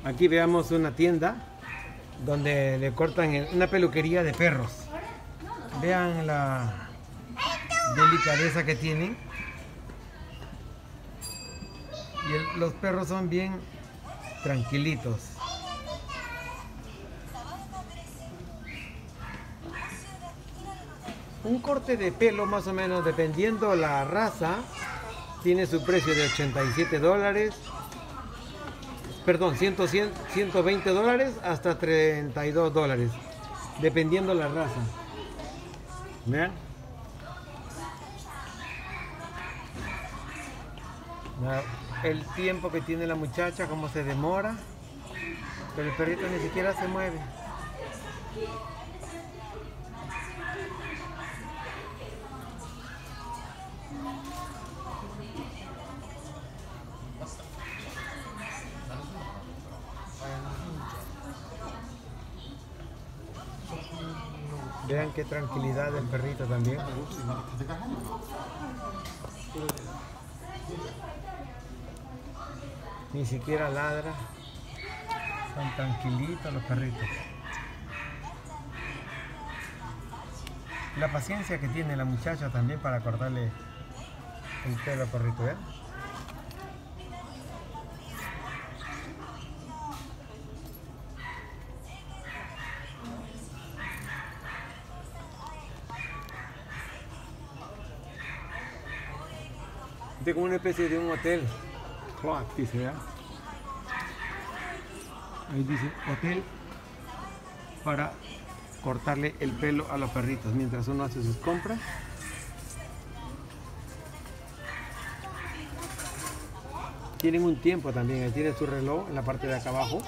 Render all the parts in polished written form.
Aquí veamos una tienda donde le cortan una peluquería de perros. Vean la delicadeza que tienen. Y los perros son bien tranquilitos. Un corte de pelo, más o menos, dependiendo la raza, tiene su precio de $87, perdón, 120 dólares hasta $32, dependiendo la raza. Vean. El tiempo que tiene la muchacha, cómo se demora, pero el perrito ni siquiera se mueve. Vean qué tranquilidad del perrito también. Ni siquiera ladra. Son tranquilitos los perritos. La paciencia que tiene la muchacha también para cortarle el pelo al perrito, ¿eh? Este es como una especie de un hotel. Clock, dice, ¿verdad? Ahí dice hotel para cortarle el pelo a los perritos mientras uno hace sus compras. Tienen un tiempo también, ahí tiene su reloj en la parte de acá abajo.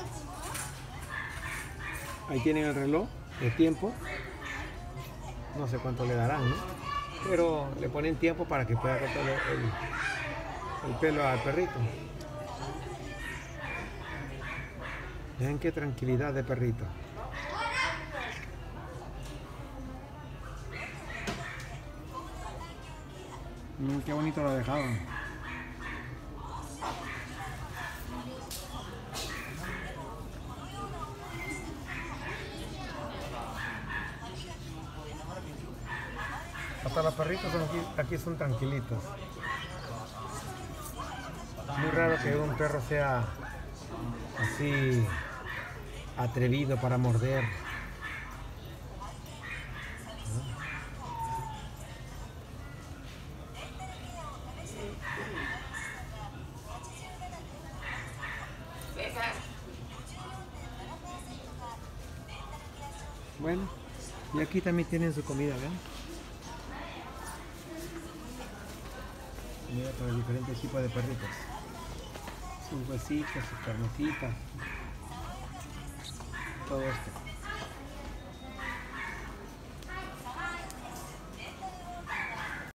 Ahí tienen el reloj de tiempo. No sé cuánto le darán, ¿no? Pero le ponen tiempo para que pueda cortarle el pelo al perrito. Vean qué tranquilidad de perrito. Qué bonito lo dejaron. Hasta los perritos aquí son tranquilitos. Muy raro que un perro sea así atrevido para morder. Bueno, y aquí también tienen su comida, ¿ven? Comida para diferentes tipos de perritos. Sus huesitos, sus carnecitas. Todo esto.